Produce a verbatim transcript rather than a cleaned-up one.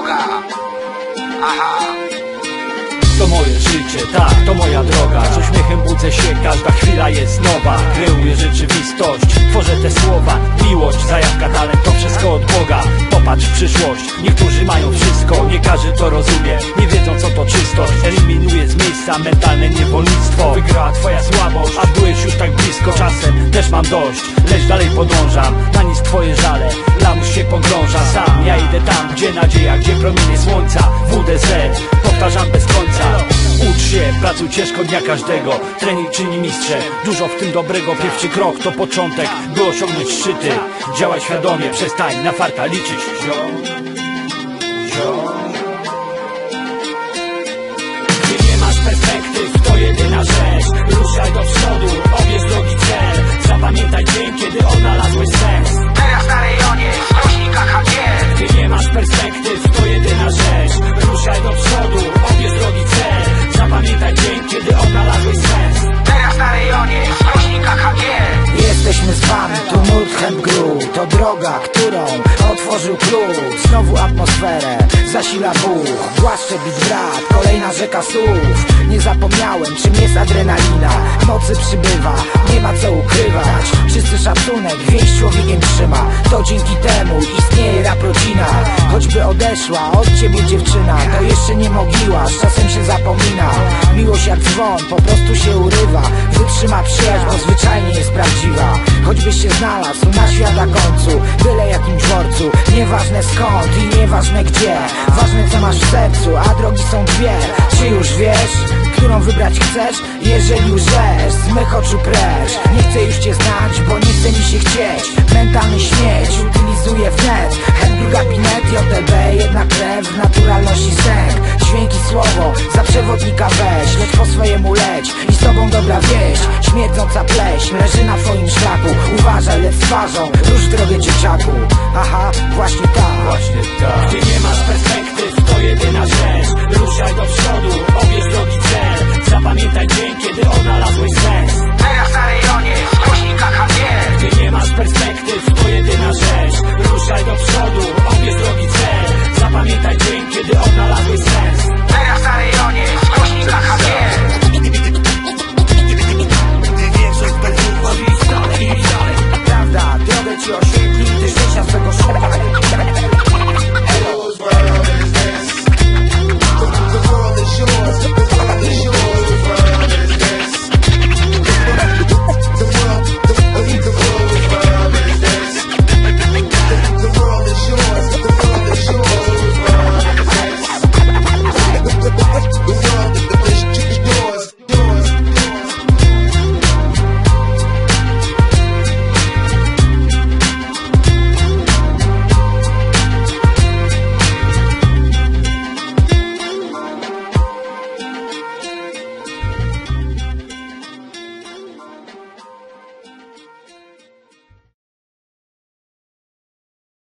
droga. Aha. To moje życie, tak, to moja droga. Z uśmiechem budzę się, każda chwila jest nowa. Kreuję rzeczywistość, tworzę te słowa. Miłość, zajawka, talent, to wszystko od Boga. Popatrz w przyszłość, niektórzy mają wszystko. Nie każdy to rozumie, nie wiedzą co to czystość. Eliminuję z miejsca mentalne niewolnictwo. Wygrała twoja słabość, a byłeś już tak blisko. Czasem też mam dość, lecz dalej podążam. Na nic twoje żale, lamus się pogrąża. Sam ja idę tam, gdzie nadzieja, gdzie promienie słońca. W D Z, powtarzam bez końca. Ucz się, pracuj ciężko dnia każdego. Trening czyni mistrze, dużo w tym dobrego. Pierwszy krok to początek, by osiągnąć szczyty. Działaj świadomie, przestań na farta liczyć. Ziom, ziom. Gdy nie masz perspektyw, to jedyna rzecz. Ruszaj do przodu, obierz drogi cel. Zapamiętaj dzień, kiedy odnalazłeś sens. Teraz na rejonie, w krośnikach H G. Gdy nie masz perspektyw, to jedyna rzecz. Ruszaj do przodu, obierz drogi cel. Zapamiętaj dzień, kiedy odnalazłeś sens. Teraz na rejonie, w krośnikach H G. Jesteśmy z wami, tu Nordhemp Group. To droga, którą otworzył klucz. Znowu atmosferę zasila Bóg. Głaszcze bit brat, kolejna rzeka słów. Nie zapomniałem, czym jest adrenalina. Nocy przybywa, nie ma co ukrywać. Wszyscy szacunek, więź człowiekiem trzyma. To dzięki temu istnieje rap rodzina. Choćby odeszła od ciebie dziewczyna, to jeszcze nie mogiła, z czasem się zapomina. Miłość jak dzwon, po prostu się urywa. Wytrzyma przyjaźń, bo zwyczajnie jest prawdziwa. Choćbyś się znalazł na świata końcu, byle jakim dworcu. Nieważne skąd i nieważne gdzie, ważne co masz w sercu, a drogi są dwie. Czy już wiesz, którą wybrać chcesz? Jeżeli łżesz, z mych oczu precz. Nie chcę już cię znać, bo nie chce mi się chcieć. Mentalny śmieć, utylizuję wnet. Henry gabinet, J L B, jedna krew, naturalność i sęk. Dźwięki słowo, za przewodnika weź. Lecz po swojemu leć i z tobą dobra wieść. Śmierdząca pleśń leży na twoim szlaku. Uważaj, lecz twarzą, rusz w drogę dzieciaku. Aha, właśnie tak, właśnie tak. Gdy nie masz perspektywy,